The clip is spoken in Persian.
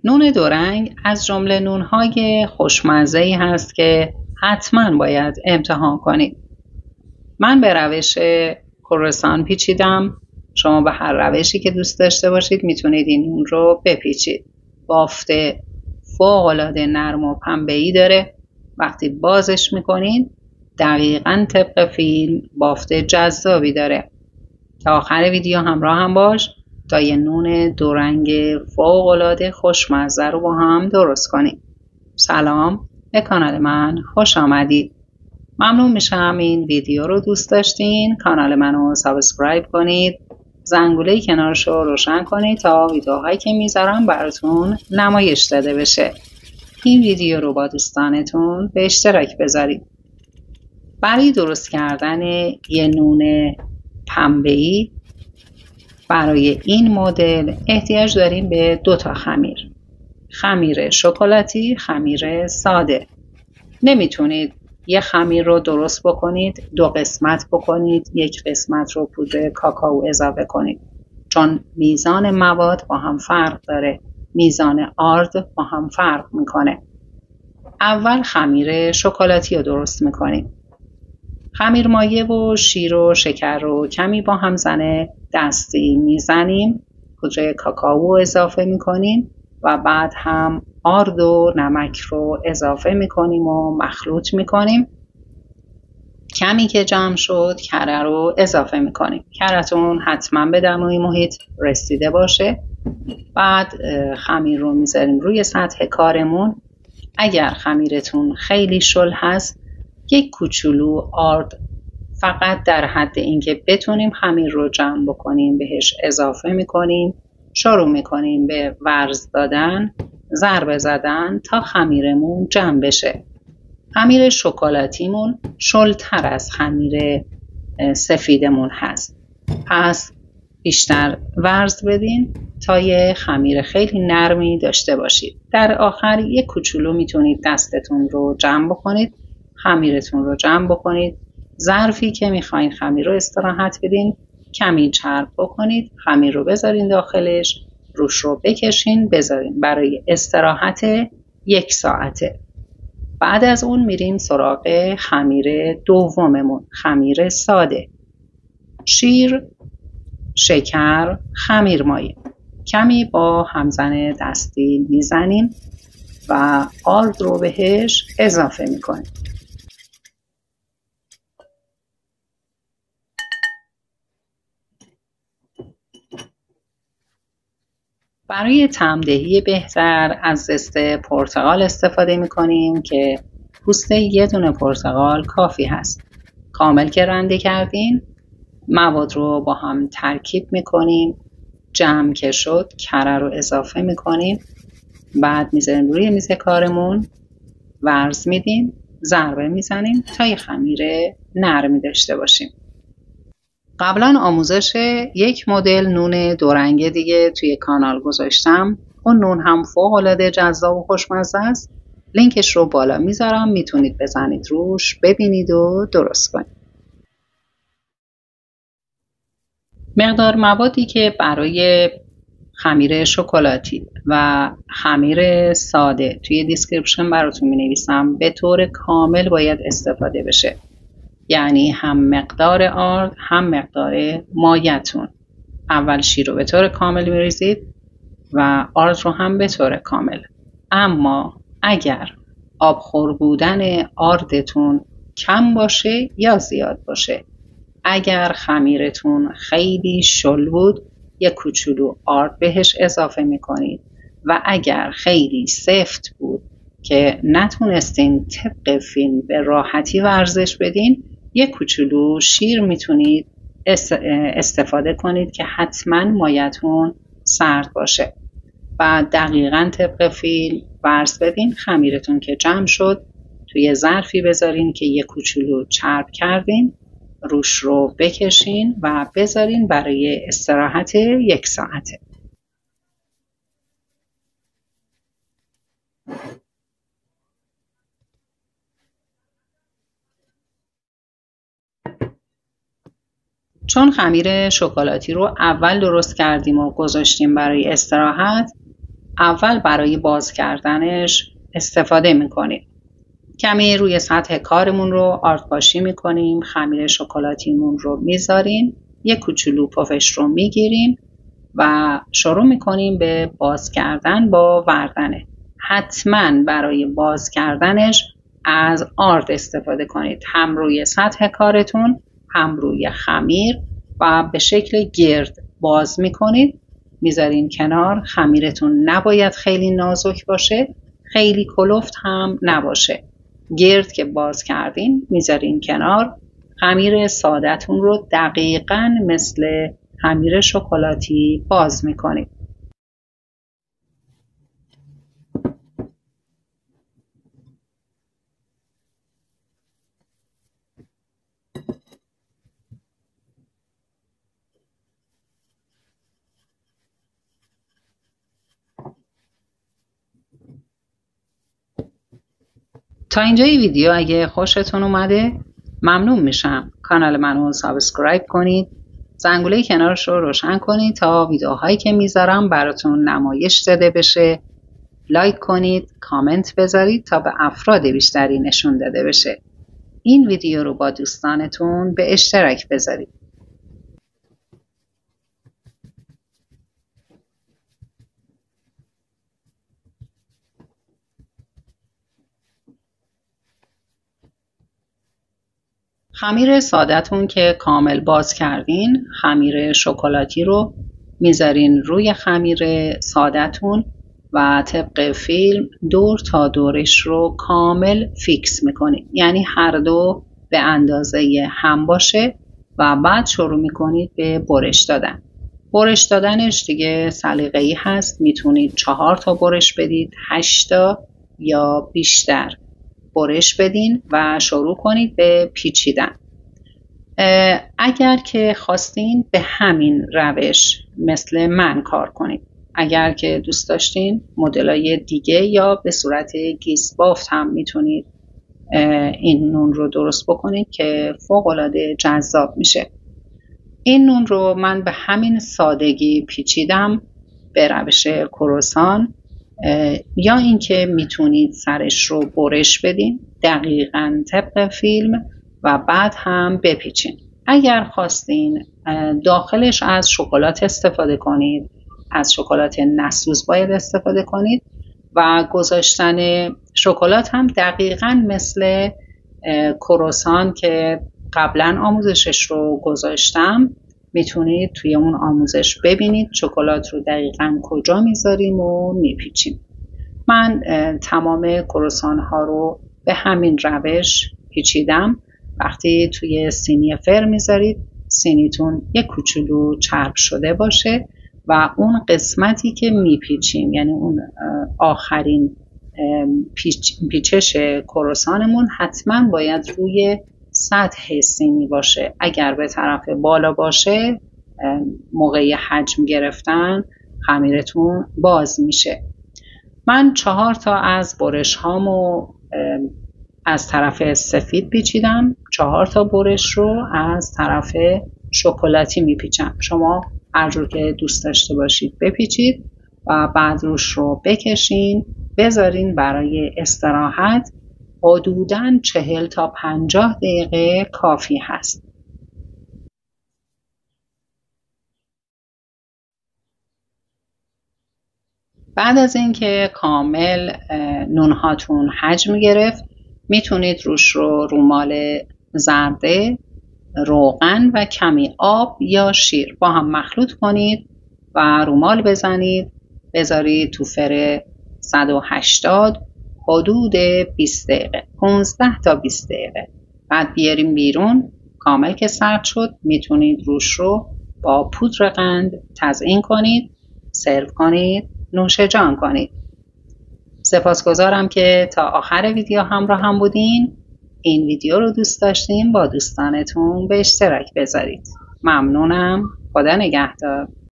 نون دورنگ از جمله نونهای خوشمزه‌ای هست که حتما باید امتحان کنید. من به روش کروسان پیچیدم. شما به هر روشی که دوست داشته باشید میتونید این نون رو بپیچید. بافت فوق‌العاده نرم و پنبه‌ای داره. وقتی بازش میکنید دقیقاً طبق فیلم بافت جذابی داره. تا آخر ویدیو همراه هم باش تا یه نون دورنگ فوق‌العاده خوشمزه رو با هم درست کنیم. سلام، به کانال من خوش آمدید. ممنون میشم این ویدیو رو دوست داشتین. کانال منو سابسکرایب کنید، زنگوله کنارش رو روشن کنید تا ویدیوهایی که میذارم براتون نمایش داده بشه. این ویدیو رو با دوستانتون به اشتراک بذارید. برای درست کردن یه نون پنبه‌ای برای این مدل احتیاج داریم به 2 تا خمیر. خمیر شکلاتی، خمیر ساده. نمیتونید یه خمیر رو درست بکنید 2 قسمت بکنید، 1 قسمت رو پودر کاکائو اضافه کنید، چون میزان مواد با هم فرق داره، میزان آرد با هم فرق میکنه. اول خمیر شکلاتی رو درست میکنیم. خمیر مایه و شیر و شکر رو کمی با هم زنه دستی میزنیم، پودر کاکائو اضافه میکنیم و بعد هم آرد و نمک رو اضافه میکنیم و مخلوط میکنیم. کمی که جمع شد کره رو اضافه میکنیم. کره‌تون حتما به دمای محیط رسیده باشه. بعد خمیر رو میذاریم روی سطح کارمون. اگر خمیرتون خیلی شل هست 1 کوچولو آرد فقط در حد اینکه بتونیم خمیر رو جمع بکنیم بهش اضافه میکنیم. شروع میکنیم به ورز دادن، ضربه زدن تا خمیرمون جمع بشه. خمیر شکلاتیمون شلتر از خمیر سفیدمون هست. پس بیشتر ورز بدین تا یه خمیر خیلی نرمی داشته باشید. در آخر 1 کوچولو میتونید دستتون رو جمع بکنید، خمیرتون رو جمع بکنید. ظرفی که میخواین خمیر رو استراحت بدین کمی چرب بکنید، خمیر رو بذارین داخلش، روش رو بکشین بذارین برای استراحت 1 ساعته. بعد از اون میریم سراغ خمیر دوممون، خمیر ساده. شیر، شکر، خمیر مایه کمی با همزن دستی میزنیم و آرد رو بهش اضافه میکنیم. برای طعم‌دهی بهتر از زست پرتقال استفاده میکنیم که پوست 1 دونه پرتقال کافی هست. کامل که رنده کردین مواد رو با هم ترکیب میکنیم. جمع که شد کره رو اضافه میکنیم. بعد میذاریم روی میز کارمون، ورز میدیم، ضربه میزنیم تا یه خمیر نرمی داشته باشیم. قبلا آموزش 1 مدل نون دورنگ دیگه توی کانال گذاشتم. اون نون هم فوق‌العاده جذاب و خوشمزه است. لینکش رو بالا میذارم، میتونید بزنید روش ببینید و درست کنید. مقدار موادی که برای خمیر شکلاتی و خمیر ساده توی دیسکریپشن براتون می‌نویسم به طور کامل باید استفاده بشه. یعنی هم مقدار آرد هم مقدار مایه‌تون. اول شیر رو به طور کامل می‌ریزید و آرد رو هم به طور کامل. اما اگر آبخور بودن آردتون کم باشه یا زیاد باشه، اگر خمیرتون خیلی شل بود 1 کوچولو آرد بهش اضافه میکنید و اگر خیلی سفت بود که نتونستین طبق فیلم به راحتی ورزش بدین 1 کوچولو شیر میتونید استفاده کنید که حتما مایه‌تون سرد باشه. بعد دقیقاً طبق فیلم ورز بدین. خمیرتون که جمع شد توی ظرفی بذارین که 1 کوچولو چرب کردین، روش رو بکشین و بذارین برای استراحت 1 ساعته. چون خمیر شکلاتی رو اول درست کردیم و گذاشتیم برای استراحت، اول برای باز کردنش استفاده میکنیم. کمی روی سطح کارمون رو آرت‌پاشی میکنیم، خمیر شکلاتیمون رو میذاریم، یک کوچولو پفش رو میگیریم و شروع میکنیم به باز کردن با وردنه. حتما برای باز کردنش از آرد استفاده کنید، هم روی سطح کارتون هم روی خمیر، و به شکل گرد باز میکنید، میذارین کنار. خمیرتون نباید خیلی نازک باشه، خیلی کلفت هم نباشه. گرد که باز کردین میذارین کنار. خمیر ساده‌تون رو دقیقاً مثل خمیر شکلاتی باز میکنید. تا اینجای ویدیو اگه خوشتون اومده ممنون میشم کانال منو سابسکرایب کنید، زنگوله کنارش رو روشن کنید تا ویدیوهایی که میذارم براتون نمایش داده بشه. لایک کنید، کامنت بذارید تا به افراد بیشتری نشون داده بشه. این ویدیو رو با دوستانتون به اشتراک بذارید. خمیر ساده‌تون که کامل باز کردین، خمیر شکلاتی رو میذارین روی خمیر ساده‌تون و طبق فیلم دور تا دورش رو کامل فیکس میکنید، یعنی هر دو به اندازه هم باشه و بعد شروع میکنید به برش دادن. برش دادنش دیگه سلیقه‌ای هست، میتونید 4 تا برش بدید، 8 تا یا بیشتر برش بدین و شروع کنید به پیچیدن. اگر که خواستین به همین روش مثل من کار کنید. اگر که دوست داشتین مدل‌های دیگه یا به صورت گیس بافت هم میتونید این نون رو درست بکنید که فوق‌العاده جذاب میشه. این نون رو من به همین سادگی پیچیدم به روش کروسان، یا اینکه میتونید سرش رو برش بدین دقیقاً طبق فیلم و بعد هم بپیچین. اگر خواستین داخلش از شکلات استفاده کنید، از شکلات نسوز باید استفاده کنید و گذاشتن شکلات هم دقیقاً مثل کروسان که قبلا آموزشش رو گذاشتم میتونید توی اون آموزش ببینید شکلات رو دقیقاً کجا میذاریم و میپیچیم. من تمام کروسان ها رو به همین روش پیچیدم. وقتی توی سینی فر میذارید سینیتون یک کوچولو چرب شده باشه و اون قسمتی که میپیچیم، یعنی اون آخرین پیچش کروسانمون حتما باید روی سطح سینی باشه. اگر به طرف بالا باشه موقع حجم گرفتن خمیرتون باز میشه. من 4 تا از برش هامو از طرف سفید پیچیدم، 4 تا برش رو از طرف شکلاتی میپیچم. شما هر جور که دوست داشته باشید بپیچید و بعد روش رو بکشین، بذارین برای استراحت. حدوداً 40 تا 50 دقیقه کافی هست. بعد از اینکه کامل نونهاتون حجم گرفت میتونید روش رو رومال زرده، روغن و کمی آب یا شیر با هم مخلوط کنید و رومال بزنید، بذارید تو فر 180 حدود 20 دقیقه، 15 تا 20 دقیقه. بعد بیاریم بیرون. کامل که سرد شد میتونید روش رو با پودر قند تزیین کنید، سرو کنید، نوش جان کنید. سپاسگزارم که تا آخر ویدیو همراه هم بودین. این ویدیو رو دوست داشتین با دوستانتون به اشتراک بذارید. ممنونم. خدا نگهدار.